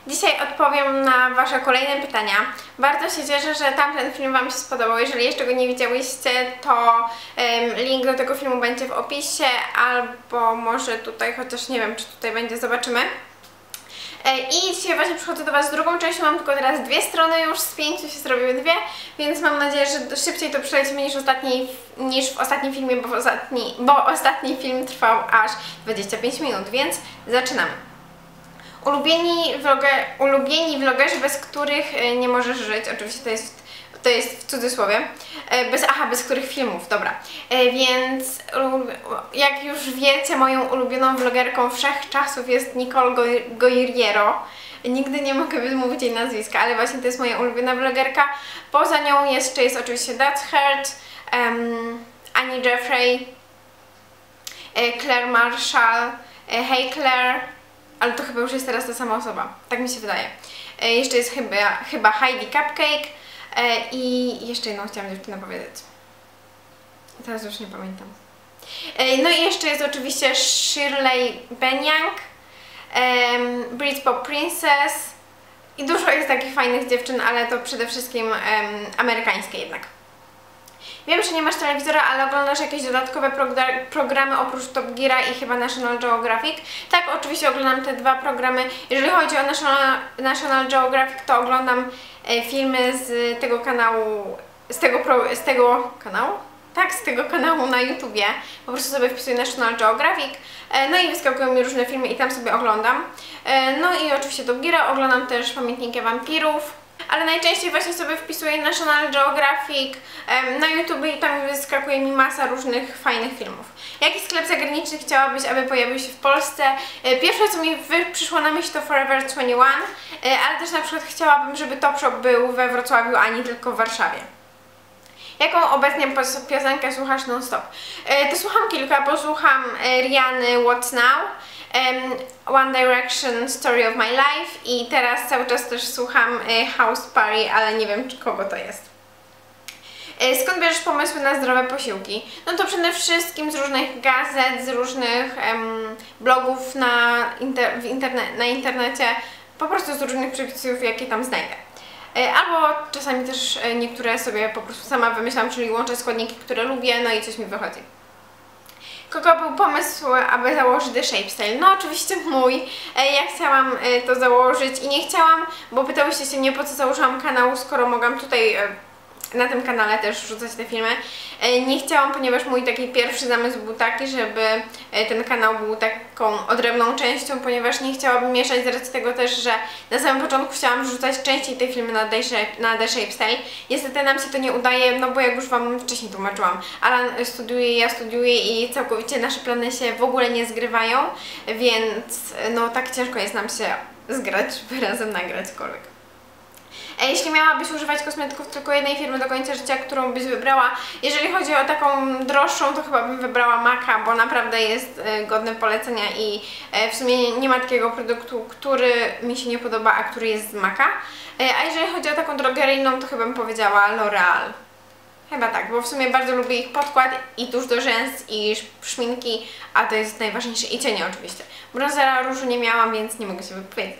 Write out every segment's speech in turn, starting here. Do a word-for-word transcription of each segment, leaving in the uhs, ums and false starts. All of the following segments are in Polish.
Dzisiaj odpowiem na Wasze kolejne pytania. Bardzo się cieszę, że tamten film Wam się spodobał. Jeżeli jeszcze go nie widziałyście, to um, link do tego filmu będzie w opisie, albo może tutaj, chociaż nie wiem, czy tutaj będzie, zobaczymy. I dzisiaj właśnie przychodzę do Was z drugą częścią, mam tylko teraz dwie strony, już z pięciu się zrobiły dwie, więc mam nadzieję, że szybciej to przelecimy niż, ostatni, niż w ostatnim filmie, bo, w ostatni, bo ostatni film trwał aż dwadzieścia pięć minut, więc zaczynamy. Ulubieni, vloger, ulubieni vlogerzy, bez których nie możesz żyć, oczywiście to jest to jest w cudzysłowie, bez, aha, bez których filmów, dobra, więc jak już wiecie, moją ulubioną vlogerką wszechczasów jest Nicole Guerriero. Nigdy nie mogę wymówić jej nazwiska, ale właśnie to jest moja ulubiona vlogerka. Poza nią jeszcze jest oczywiście That's Heart, um, Annie Jeffrey, Claire Marshall, Hey Claire, ale to chyba już jest teraz ta sama osoba, tak mi się wydaje. Jeszcze jest chyba, chyba Heidi Cupcake, i jeszcze jedną chciałam dziewczynę powiedzieć. Teraz już nie pamiętam. No i jeszcze jest oczywiście Shirley Benyang, um, Britpop Princess i dużo jest takich fajnych dziewczyn, ale to przede wszystkim um, amerykańskie jednak. Wiem, że nie masz telewizora, ale oglądasz jakieś dodatkowe programy oprócz Top Geara i chyba National Geographic. Tak, oczywiście oglądam te dwa programy. Jeżeli chodzi o National, National Geographic, to oglądam e, filmy z tego kanału, z tego, pro, z tego kanału? Tak, z tego kanału na YouTubie. Po prostu sobie wpisuję National Geographic, e, no i wyskakują mi różne filmy i tam sobie oglądam. E, no i oczywiście Top Geara, oglądam też Pamiętniki Wampirów. Ale najczęściej właśnie sobie wpisuję National Geographic um, na YouTube i tam wyskakuje mi masa różnych fajnych filmów. Jaki sklep zagraniczny chciałabyś, aby pojawił się w Polsce? Pierwsze, co mi przyszło na myśl, to Forever dwadzieścia jeden, ale też na przykład chciałabym, żeby Topshop był we Wrocławiu, a nie tylko w Warszawie. Jaką obecnie piosenkę słuchasz non-stop? To słucham kilka, posłucham Rihanny What's Now, Um, One Direction Story of My Life i teraz cały czas też słucham y, House Party, ale nie wiem, czy kogo to jest. Y, skąd bierzesz pomysły na zdrowe posiłki? No to przede wszystkim z różnych gazet, z różnych um, blogów na, inter w interne na internecie, po prostu z różnych przepisów, jakie tam znajdę. Y, albo czasami też y, niektóre sobie po prostu sama wymyślam, czyli łączę składniki, które lubię, no i coś mi wychodzi. Kogo był pomysł, aby założyć The Shape Style? No oczywiście mój. Ja chciałam to założyć i nie chciałam, bo pytałyście się mnie, po co założyłam kanał, skoro mogłam tutaj na tym kanale też wrzucać te filmy. Nie chciałam, ponieważ mój taki pierwszy zamysł był taki, żeby ten kanał był taką odrębną częścią, ponieważ nie chciałabym mieszać z racji tego też, że na samym początku chciałam wrzucać częściej te filmy na The Shape, na The Shape Style. Niestety nam się to nie udaje, no bo jak już Wam wcześniej tłumaczyłam, Alan studiuje, ja studiuję i całkowicie nasze plany się w ogóle nie zgrywają, więc no tak ciężko jest nam się zgrać, żeby razem nagrać cokolwiek. Jeśli miałabyś używać kosmetyków tylko jednej firmy do końca życia, którą byś wybrała? Jeżeli chodzi o taką droższą, to chyba bym wybrała Maca, bo naprawdę jest godny polecenia i w sumie nie ma takiego produktu, który mi się nie podoba, a który jest z Maca. A jeżeli chodzi o taką drogeryjną, to chyba bym powiedziała L'Oreal. Chyba tak, bo w sumie bardzo lubię ich podkład i tusz do rzęs i szminki, a to jest najważniejsze, i cienie oczywiście. Bronzera różu nie miałam, więc nie mogę się wypowiedzieć.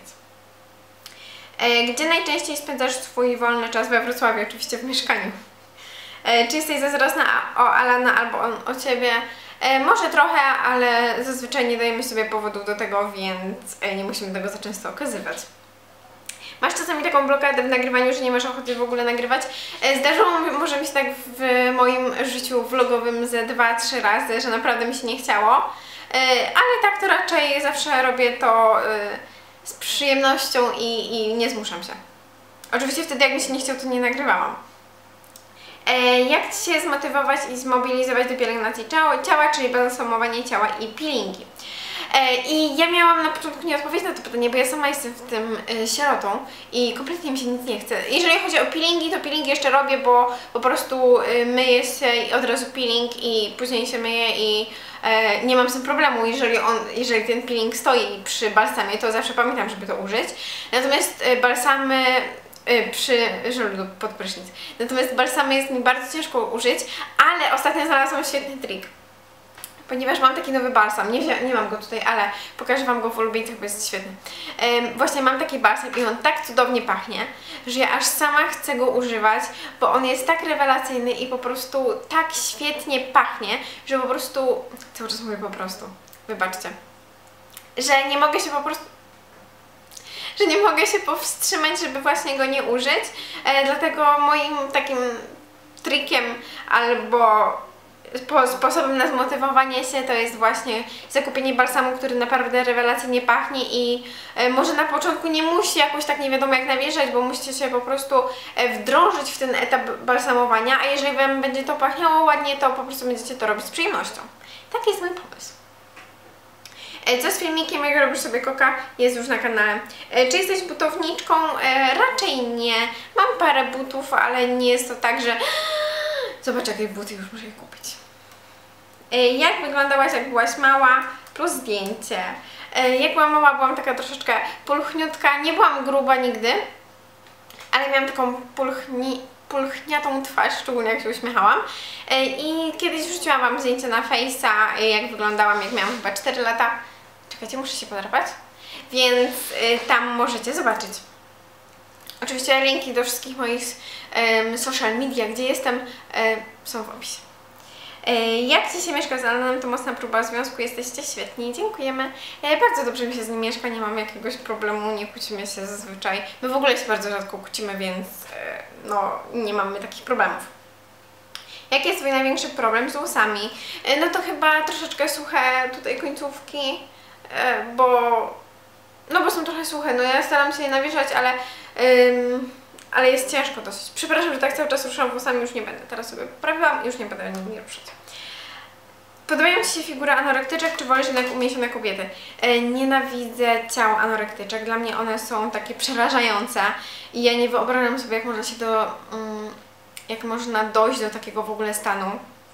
Gdzie najczęściej spędzasz swój wolny czas? We Wrocławiu, oczywiście w mieszkaniu. Czy jesteś zazdrosna o Alana albo on o Ciebie? Może trochę, ale zazwyczaj nie dajemy sobie powodów do tego, więc nie musimy tego za często okazywać. Masz czasami taką blokadę w nagrywaniu, że nie masz ochoty w ogóle nagrywać? Zdarzyło może mi się tak w moim życiu vlogowym ze dwa trzy razy, że naprawdę mi się nie chciało. Ale tak to raczej zawsze robię to z przyjemnością i, i nie zmuszam się. Oczywiście wtedy, jak mi się nie chciał, to nie nagrywałam. E, jak Ci się zmotywować i zmobilizować do pielęgnacji ciała, ciała czyli balsamowanie ciała i peelingi? E, I ja miałam na początku nie odpowiedzieć na to pytanie, bo ja sama jestem w tym e, sierotą i kompletnie mi się nic nie chce. Jeżeli chodzi o peelingi, to peelingi jeszcze robię, bo po prostu e, myję się i od razu peeling i później się myję i e, nie mam z tym problemu. Jeżeli, on, jeżeli ten peeling stoi przy balsamie, to zawsze pamiętam, żeby to użyć. Natomiast e, balsamy przy żelu pod prysznic. Natomiast balsamy jest mi bardzo ciężko użyć, ale ostatnio znalazłam świetny trik. ponieważ mam taki nowy balsam, nie, nie mam go tutaj, ale pokażę Wam go w ulubieńcach, bo jest świetny. Um, właśnie mam taki balsam i on tak cudownie pachnie, że ja aż sama chcę go używać, bo on jest tak rewelacyjny i po prostu tak świetnie pachnie, że po prostu, cały czas mówię po prostu, wybaczcie, że nie mogę się po prostu że nie mogę się powstrzymać, żeby właśnie go nie użyć, e, dlatego moim takim trikiem albo spo, sposobem na zmotywowanie się to jest właśnie zakupienie balsamu, który naprawdę rewelacyjnie pachnie i e, może na początku nie musi jakoś tak nie wiadomo jak nawierzać, bo musicie się po prostu e, wdrążyć w ten etap balsamowania, a jeżeli Wam będzie to pachniało ładnie, to po prostu będziecie to robić z przyjemnością. Taki jest mój pomysł. Co z filmikiem, jak robisz sobie koka, jest już na kanale. Czy jesteś butowniczką? Raczej nie. Mam parę butów, ale nie jest to tak, że zobacz jakie buty, już muszę je kupić. Jak wyglądałaś, jak byłaś mała? Plus zdjęcie. Jak byłam mała, byłam taka troszeczkę pulchniutka. Nie byłam gruba nigdy, ale miałam taką pulchni... pulchniatą twarz, szczególnie jak się uśmiechałam. I kiedyś wrzuciłam Wam zdjęcie na Face'a, jak wyglądałam, jak miałam chyba cztery lata. Czekajcie, muszę się podrapać. Więc y, tam możecie zobaczyć. Oczywiście linki do wszystkich moich um, social media, gdzie jestem, y, są w opisie. Y, jak Ci się mieszka z Alanem, to mocna próba związku, jesteście świetni, dziękujemy. Y, bardzo dobrze mi się z nim mieszka, nie mam jakiegoś problemu, nie kłócimy się zazwyczaj. My w ogóle się bardzo rzadko kłócimy, więc y, no, nie mamy takich problemów. Jaki jest Twój największy problem z włosami? Y, no to chyba troszeczkę suche tutaj końcówki, y, bo no bo są trochę suche, no ja staram się je nawieszać, ale ym, ale jest ciężko dosyć. Przepraszam, że tak cały czas ruszam włosami, już nie będę. Teraz sobie poprawiłam i już nie będę nimi ruszać. Podobają Ci się figury anorektyczek, czy wolisz jednak umięśnione kobiety? E, nienawidzę ciał anorektyczek, dla mnie one są takie przerażające i ja nie wyobrażam sobie, jak można się do, um, jak można dojść do takiego w ogóle stanu.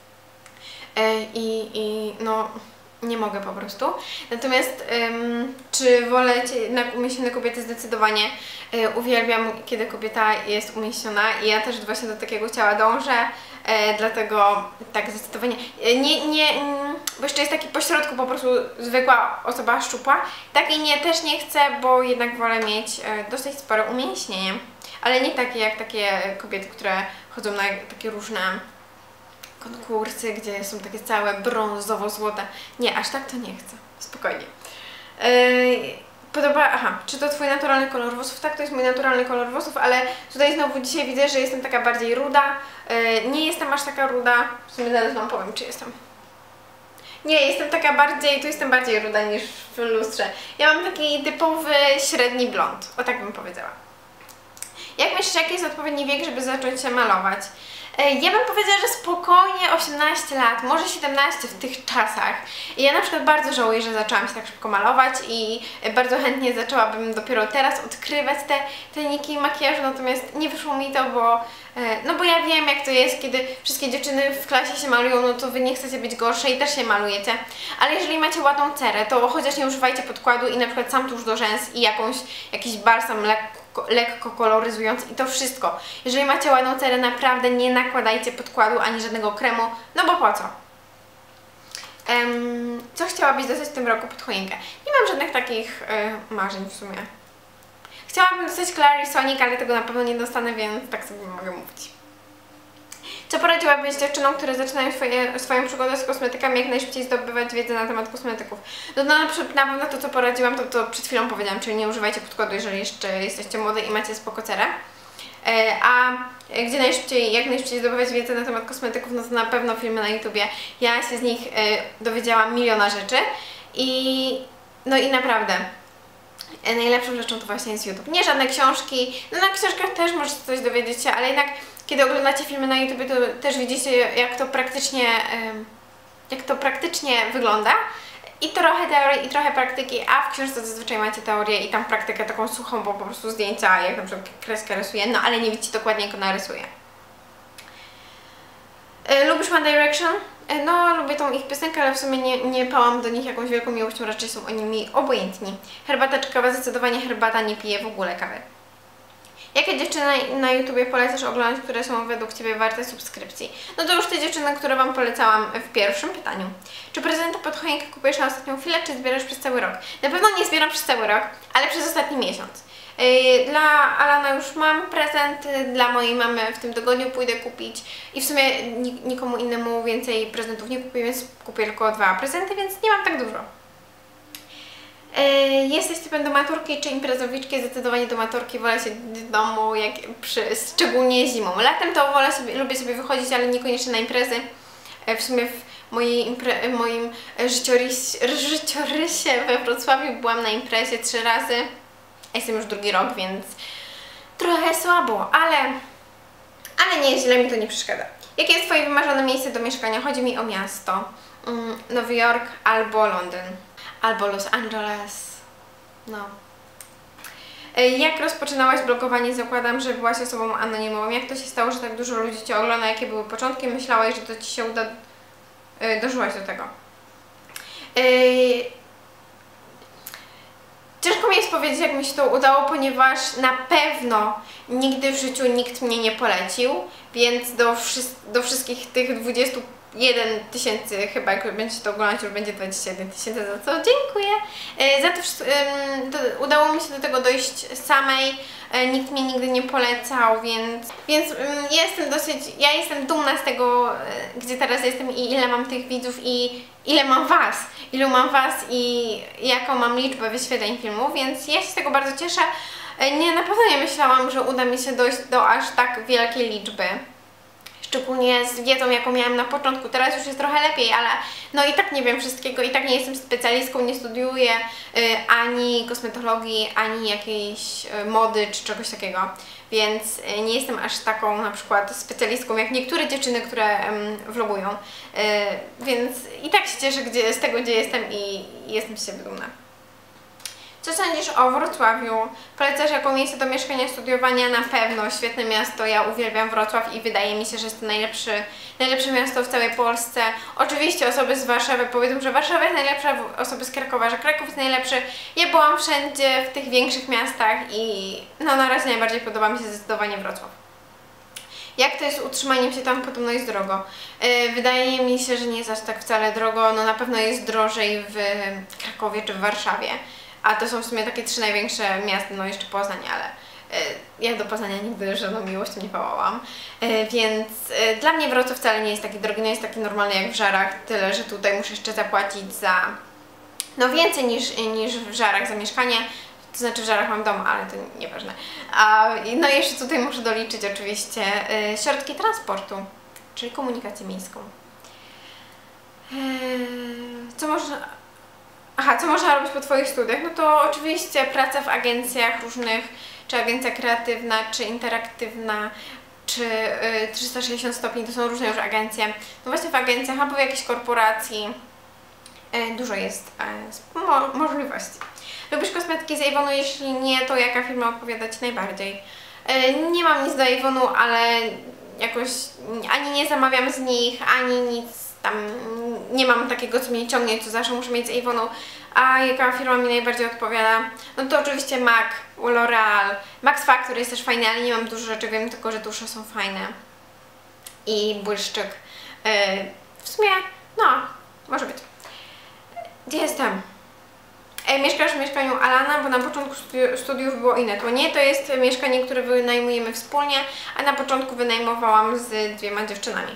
E, i, I no... nie mogę po prostu. Natomiast ym, czy wolę jednak umieśnione kobiety? Zdecydowanie y, uwielbiam, kiedy kobieta jest umieśniona i ja też właśnie do takiego ciała dążę, y, dlatego tak zdecydowanie. Y, nie, nie, y, bo jeszcze jest taki pośrodku po prostu zwykła osoba szczupła. Tak i nie, też nie chcę, bo jednak wolę mieć y, dosyć spore umięśnienie. Ale nie takie jak takie kobiety, które chodzą na takie różne konkursy, gdzie są takie całe brązowo-złote. Nie, aż tak to nie chcę. Spokojnie. Yy, podoba... Aha, czy to Twój naturalny kolor włosów? Tak, to jest mój naturalny kolor włosów, ale tutaj znowu dzisiaj widzę, że jestem taka bardziej ruda. Yy, nie jestem aż taka ruda. W sumie zaraz Wam powiem, czy jestem. Nie, jestem taka bardziej, tu jestem bardziej ruda niż w lustrze. Ja mam taki typowy średni blond. O tak bym powiedziała. Jak myślisz, jaki jest odpowiedni wiek, żeby zacząć się malować? Ja bym powiedziała, że spokojnie osiemnaście lat, może siedemnaście w tych czasach. I ja na przykład bardzo żałuję, że zaczęłam się tak szybko malować i bardzo chętnie zaczęłabym dopiero teraz odkrywać te tajniki makijażu, natomiast nie wyszło mi to, bo no bo ja wiem, jak to jest, kiedy wszystkie dziewczyny w klasie się malują, no to Wy nie chcecie być gorsze i też się malujecie. Ale jeżeli macie ładną cerę, to chociaż nie używajcie podkładu i na przykład sam tusz do rzęs i jakąś, jakiś balsam lekko, lekko koloryzujący i to wszystko. Jeżeli macie ładną cerę, naprawdę nie nakładajcie podkładu ani żadnego kremu, no bo po co? Um, co chciałabyś dostać w tym roku pod choinkę? Nie mam żadnych takich y, marzeń w sumie. Chciałabym dostać Clarisonic, ale tego na pewno nie dostanę, więc tak sobie mogę mówić. Co poradziłabyś dziewczynom, które zaczynają swoje, swoją przygodę z kosmetykami, jak najszybciej zdobywać wiedzę na temat kosmetyków? No, no na pewno to, co poradziłam, to, to przed chwilą powiedziałam, czyli nie używajcie podkładu, jeżeli jeszcze jesteście młode i macie spoko cerę. E, a gdzie najszybciej, jak najszybciej zdobywać wiedzę na temat kosmetyków, no to na pewno filmy na YouTubie. Ja się z nich e, dowiedziałam miliona rzeczy i no i naprawdę najlepszą rzeczą to właśnie jest YouTube. Nie żadne książki, no na książkach też możecie coś dowiedzieć się, ale jednak kiedy oglądacie filmy na YouTubie, to też widzicie, jak to praktycznie, jak to praktycznie wygląda. I trochę teorii, i trochę praktyki, a w książce zazwyczaj macie teorię i tam praktykę taką suchą, bo po prostu zdjęcia, jak na przykład kreskę rysuję, no ale nie widzicie dokładnie, jak ona rysuje. Lubisz One Direction? No, lubię tą ich piosenkę, ale w sumie nie, nie pałam do nich jakąś wielką miłością, raczej są oni mi obojętni. Herbata czy kawa? Zdecydowanie herbata, nie piję w ogóle kawy. Jakie dziewczyny na YouTubie polecasz oglądać, które są według Ciebie warte subskrypcji? No to już te dziewczyny, które Wam polecałam w pierwszym pytaniu. Czy prezenta pod choinkę kupujesz na ostatnią chwilę, czy zbierasz przez cały rok? Na pewno nie zbieram przez cały rok, ale przez ostatni miesiąc. Dla Alana już mam prezent, dla mojej mamy w tym tygodniu pójdę kupić i w sumie nikomu innemu więcej prezentów nie kupię, więc kupię tylko dwa prezenty, więc nie mam tak dużo. Jesteś typem do maturki czy imprezowiczki? Zdecydowanie do maturki, wolę siedzieć w domu, jak przy, szczególnie zimą. Latem to wolę sobie, lubię sobie wychodzić, ale niekoniecznie na imprezy. W sumie w mojej impre, moim życiorys, życiorysie we Wrocławiu byłam na imprezie trzy razy. Jestem już drugi rok, więc trochę słabo, ale, ale nie, źle mi to nie przeszkadza. Jakie jest Twoje wymarzone miejsce do mieszkania? Chodzi mi o miasto. Mm, Nowy Jork albo Londyn. Albo Los Angeles. No. Jak rozpoczynałaś blogowanie? Zakładam, że byłaś osobą anonimową. Jak to się stało, że tak dużo ludzi Cię ogląda? Jakie były początki? Myślałaś, że to Ci się uda? Dożyłaś do tego. Ciężko mi jest powiedzieć, jak mi się to udało, ponieważ na pewno nigdy w życiu nikt mnie nie polecił, więc do, wszy do wszystkich tych dwudziestu jeden tysięcy, chyba jak będziecie to oglądać, już będzie dwadzieścia jeden tysięcy, za co dziękuję. E, za to, e, to udało mi się do tego dojść samej, e, nikt mnie nigdy nie polecał, więc, więc e, jestem dosyć, ja jestem dumna z tego, e, gdzie teraz jestem i ile mam tych widzów i ile mam Was, ilu mam Was i jaką mam liczbę wyświetleń filmu, więc ja się z tego bardzo cieszę. E, nie, na pewno nie myślałam, że uda mi się dojść do aż tak wielkiej liczby. Szczególnie z wiedzą, jaką miałam na początku. Teraz już jest trochę lepiej, ale no i tak nie wiem wszystkiego, i tak nie jestem specjalistką, nie studiuję y, ani kosmetologii, ani jakiejś y, mody czy czegoś takiego. Więc y, nie jestem aż taką na przykład specjalistką jak niektóre dziewczyny, które ym, vlogują. Y, więc i tak się cieszę gdzie, z tego, gdzie jestem i, i jestem z siebie dumna. Co sądzisz o Wrocławiu? Polecasz jako miejsce do mieszkania, studiowania? Na pewno, świetne miasto, ja uwielbiam Wrocław i wydaje mi się, że jest to najlepszy, najlepsze miasto w całej Polsce. Oczywiście osoby z Warszawy powiedzą, że Warszawa jest najlepsza, osoby z Krakowa, że Kraków jest najlepszy. Ja byłam wszędzie w tych większych miastach i no na razie najbardziej podoba mi się zdecydowanie Wrocław. Jak to jest z utrzymaniem się tam? Podobno jest drogo. Yy, wydaje mi się, że nie jest aż tak wcale drogo, no na pewno jest drożej w Krakowie czy w Warszawie. A to są w sumie takie trzy największe miasta, no jeszcze Poznań, ale y, ja do Poznania nigdy żadną miłością nie pałałam. Y, więc y, dla mnie Wrocław wcale nie jest taki drogi, no jest taki normalny jak w Żarach, tyle że tutaj muszę jeszcze zapłacić za no więcej niż, niż w Żarach za mieszkanie. To znaczy w Żarach mam dom, ale to nieważne. A, no i jeszcze tutaj muszę doliczyć oczywiście y, środki transportu, czyli komunikację miejską. Y, co można... Aha, co można robić po Twoich studiach? No to oczywiście praca w agencjach różnych, czy agencja kreatywna, czy interaktywna, czy y, trzysta sześćdziesiąt stopni, to są różne już agencje. No właśnie w agencjach albo w jakiejś korporacji y, dużo jest y, mo możliwości. Lubisz kosmetyki z Avonu? Jeśli nie, to jaka firma odpowiada Ci najbardziej? Y, nie mam nic do Avonu, ale jakoś ani nie zamawiam z nich, ani nic tam nie mam takiego, co mnie ciągnie, co zawsze muszę mieć z Avonu. A jaka firma mi najbardziej odpowiada? No to oczywiście MAC, L'Oreal, Max Factor jest też fajny, ale nie mam dużo rzeczy, wiem tylko, że dusze są fajne. I błyszczyk. Yy, w sumie, no, może być. Gdzie jestem? E, mieszkasz w mieszkaniu Alana, bo na początku studi studiów było inne. To nie, to jest mieszkanie, które wynajmujemy wspólnie, a na początku wynajmowałam z dwiema dziewczynami.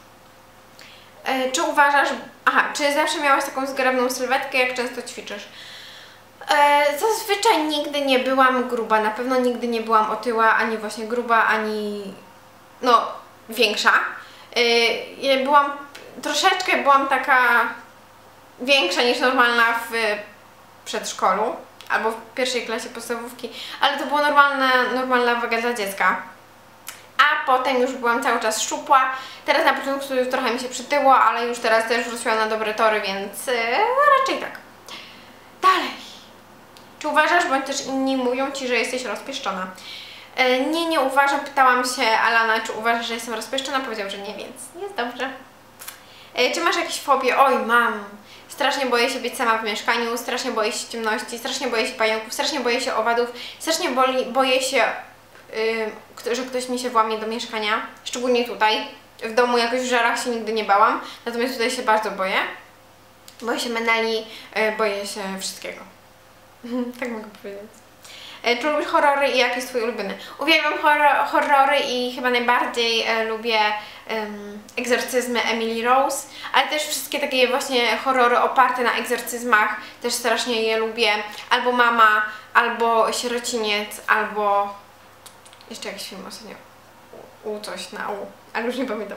E, czy uważasz, aha, czy zawsze miałaś taką zgrabną sylwetkę, jak często ćwiczysz? E, zazwyczaj nigdy nie byłam gruba, na pewno nigdy nie byłam otyła, ani właśnie gruba, ani no większa. E, ja byłam, troszeczkę byłam taka większa niż normalna w przedszkolu albo w pierwszej klasie podstawówki, ale to była normalna, normalna waga dla dziecka. A potem już byłam cały czas szczupła. Teraz na początku studiów trochę mi się przytyło, ale już teraz też wróciłam na dobre tory, więc yy, raczej tak. Dalej. Czy uważasz, bądź też inni mówią Ci, że jesteś rozpieszczona? Yy, nie, nie uważam. Pytałam się Alana, czy uważasz, że jestem rozpieszczona? Powiedział, że nie, więc jest dobrze. Yy, czy masz jakieś fobie? Oj, mam. Strasznie boję się być sama w mieszkaniu, strasznie boję się ciemności, strasznie boję się pająków, strasznie boję się owadów, strasznie boli, boję się yy, że ktoś mi się włamie do mieszkania, szczególnie tutaj. W domu jakoś w żarach się nigdy nie bałam, natomiast tutaj się bardzo boję. Boję się meneli, yy, boję się wszystkiego. Tak mogę powiedzieć. Yy, czy lubisz horrory i jaki jest twój ulubiony? Uwielbiam horror, horrory i chyba najbardziej yy, lubię Um, egzorcyzmy Emily Rose, ale też wszystkie takie właśnie horrory oparte na egzorcyzmach, też strasznie je lubię. Albo Mama, albo Sierociniec, albo jeszcze jakiś film ostatnio u, u coś na U, ale już nie pamiętam.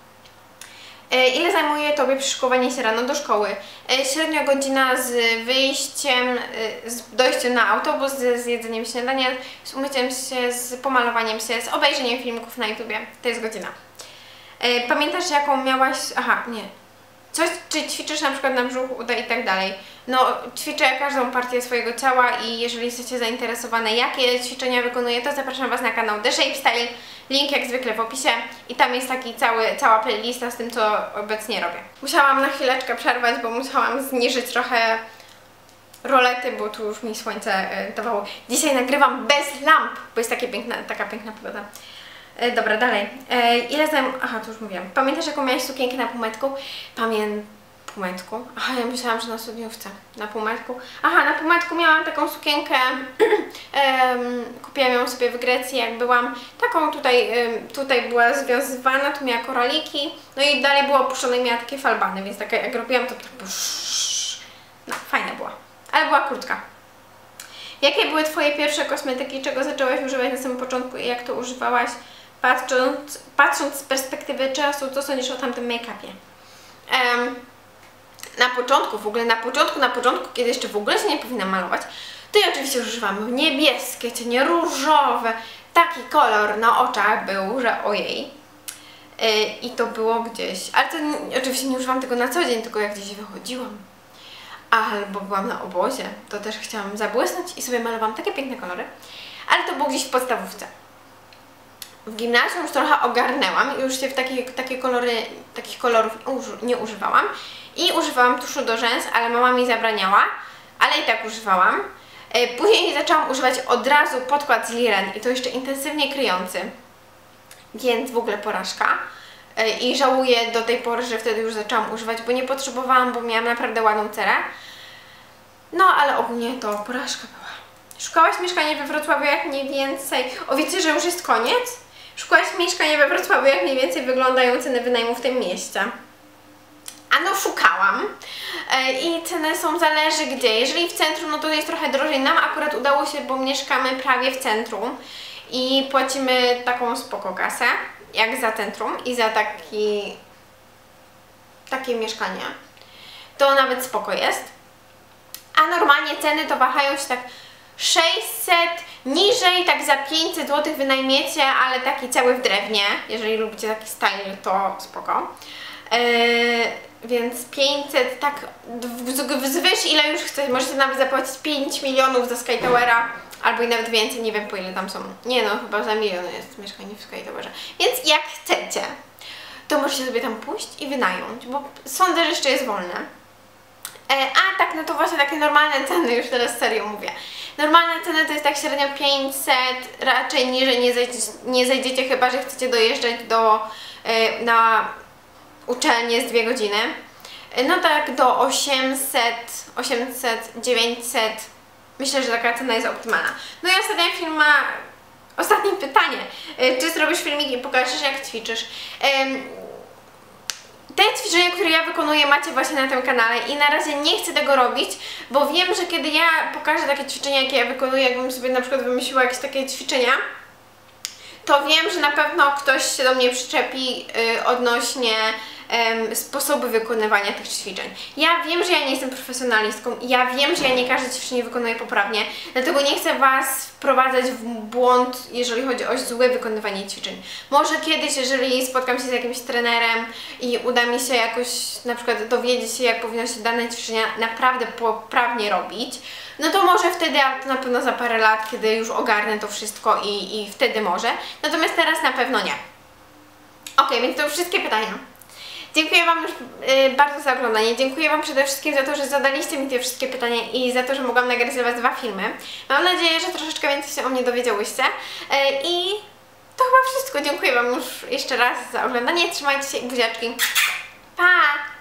E, ile zajmuje Tobie przyszykowanie się rano do szkoły? E, średnio godzina z wyjściem, e, z dojściem na autobus, z, z jedzeniem śniadania, z umyciem się, z pomalowaniem się, z obejrzeniem filmików na YouTubie. To jest godzina. Pamiętasz, jaką miałaś... Aha, nie. Coś, czy ćwiczysz na przykład na brzuch, uda i tak dalej. No, ćwiczę każdą partię swojego ciała i jeżeli jesteście zainteresowane, jakie ćwiczenia wykonuję, to zapraszam Was na kanał The Shape Style. Link jak zwykle w opisie i tam jest taki cały, cała playlista z tym, co obecnie robię. Musiałam na chwileczkę przerwać, bo musiałam zniżyć trochę rolety, bo tu już mi słońce dawało. Dzisiaj nagrywam bez lamp, bo jest takie piękna, taka piękna pogoda. E, dobra, dalej. E, ile zajm... Aha, to już mówiłam. Pamiętasz, jaką miałaś sukienkę na półmetku? Pamię... Półmetku? Aha, ja myślałam, że na studniówce. Na półmetku. Aha, na półmetku miałam taką sukienkę. um, kupiłam ją sobie w Grecji, jak byłam. Taką tutaj, um, tutaj była związywana, tu miała koraliki. No i dalej było opuszczone i miała takie falbany, więc taka, jak robiłam, to tak... No, fajna była. Ale była krótka. Jakie były Twoje pierwsze kosmetyki? Czego zaczęłaś używać na samym początku i jak to używałaś? Patrząc, patrząc z perspektywy czasu, co sądzisz o tamtym make-upie? Um, na początku, w ogóle na początku, na początku, kiedy jeszcze w ogóle się nie powinna malować, to ja oczywiście używam niebieskie, cienie różowe. Taki kolor na oczach był, że ojej. Yy, I to było gdzieś, ale to nie, oczywiście nie używam tego na co dzień, tylko jak gdzieś wychodziłam. Albo byłam na obozie, to też chciałam zabłysnąć i sobie malowałam takie piękne kolory, ale to było gdzieś w podstawówce. W gimnazjum już trochę ogarnęłam i już się w takie, takie kolory, takich kolorów nie używałam i używałam tuszu do rzęs, ale mama mi zabraniała, ale i tak używałam. Później zaczęłam używać od razu podkład z Liren i to jeszcze intensywnie kryjący, więc w ogóle porażka. I żałuję do tej pory, że wtedy już zaczęłam używać, bo nie potrzebowałam, bo miałam naprawdę ładną cerę. No, ale ogólnie to porażka była. Szukałaś mieszkania we Wrocławiu jak mniej więcej... O, wiecie, że już jest koniec? Szukałaś mieszkania we Wrocławiu jak mniej więcej wyglądają ceny wynajmu w tym mieście? A no, szukałam. I ceny są, zależy gdzie. Jeżeli w centrum, no to jest trochę drożej. Nam akurat udało się, bo mieszkamy prawie w centrum i płacimy taką spoko kasę, jak za centrum i za taki takie mieszkanie, to nawet spoko jest. A normalnie ceny to wahają się tak sześćset, niżej tak za pięćset złotych wynajmiecie, ale taki cały w drewnie, jeżeli lubicie taki style, to spoko. Yy, więc pięćset, tak wzwyż ile już chcecie, możecie nawet zapłacić pięć milionów za Sky Towera, albo i nawet więcej, nie wiem po ile tam są. Nie no, chyba za milion jest mieszkanie w Sky Towerze. Więc jak chcecie, to możecie sobie tam pójść i wynająć, bo sądzę, że jeszcze jest wolne. E, a tak, no to właśnie takie normalne ceny, już teraz serio mówię. Normalne ceny to jest tak średnio pięćset, raczej niżej nie zejdziecie, nie zejdziecie, chyba że chcecie dojeżdżać do, e, na uczelnię z dwie godziny. E, no tak do osiemset, osiemset, dziewięćset. Myślę, że taka cena jest optymalna. No i ostatnia film ma... Ostatnie pytanie. Czy zrobisz filmik i pokażesz, jak ćwiczysz? Te ćwiczenia, które ja wykonuję, macie właśnie na tym kanale i na razie nie chcę tego robić, bo wiem, że kiedy ja pokażę takie ćwiczenia, jakie ja wykonuję, jakbym sobie na przykład wymyśliła jakieś takie ćwiczenia, to wiem, że na pewno ktoś się do mnie przyczepi yy, odnośnie um, sposobu wykonywania tych ćwiczeń. Ja wiem, że ja nie jestem profesjonalistką, ja wiem, że ja nie każde ćwiczenie wykonuję poprawnie, dlatego nie chcę Was wprowadzać w błąd, jeżeli chodzi o złe wykonywanie ćwiczeń. Może kiedyś, jeżeli spotkam się z jakimś trenerem i uda mi się jakoś na przykład dowiedzieć się, jak powinno się dane ćwiczenia naprawdę poprawnie robić, no to może wtedy, a to na pewno za parę lat, kiedy już ogarnę to wszystko i, i wtedy może. Natomiast teraz na pewno nie. Ok, więc to już wszystkie pytania. Dziękuję Wam już y, bardzo za oglądanie. Dziękuję Wam przede wszystkim za to, że zadaliście mi te wszystkie pytania i za to, że mogłam nagrać dla Was dwa filmy. Mam nadzieję, że troszeczkę więcej się o mnie dowiedziałyście. Y, I to chyba wszystko. Dziękuję Wam już jeszcze raz za oglądanie. Trzymajcie się i buziaczki. Pa!